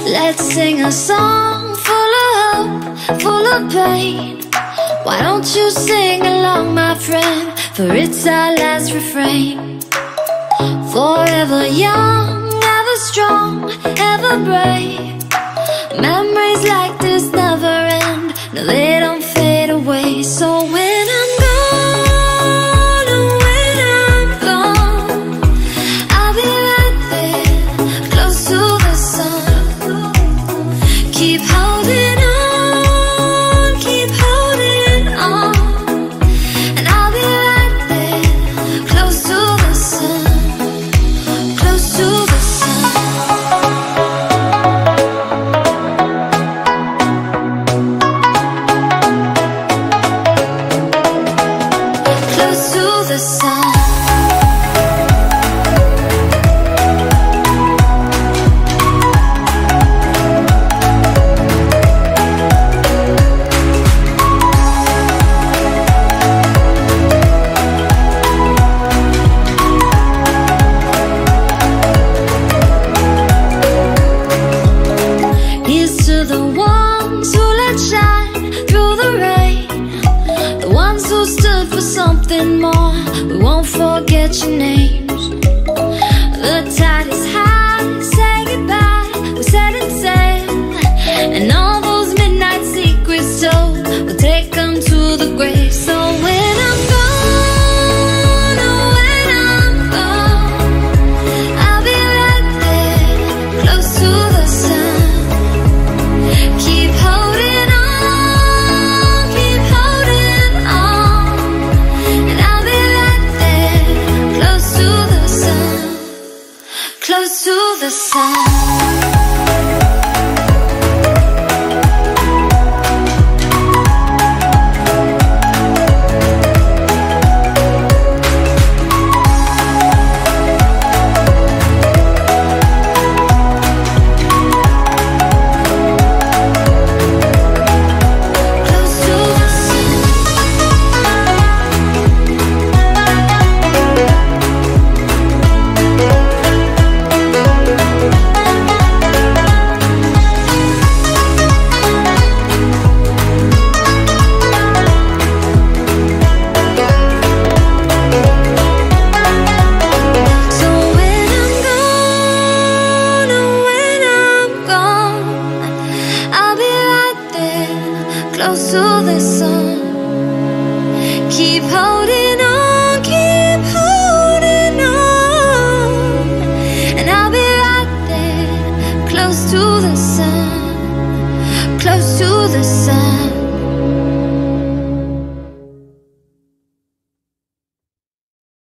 Let's sing a song full of hope, full of pain. Why don't you sing along, my friend? For it's our last refrain. Forever young, ever strong, ever brave. Memories like this never end. No, they don't fade away. So when I'm gone, oh, when I'm gone, I'll be right there, close to the sun. Keep holding on, keep holding on, and I'll be right there, close to the sun, close to the sun. Close to the sun. Here's to the ones who let shine through the rain, the ones who stood for something more. We won't forget your names. The tide is high, say goodbye, we set it sail, and all those midnight secrets told, we'll take them to the grave. So when I'm gone, oh, when I'm gone, I'll be right there, close to the sun. Keep holding on, keep holding on, and I'll be right there, close to the sun, close to the sun. Close to the sun. Keep holding on, keep holding on, and I'll be right there, close to the sun, close to the sun.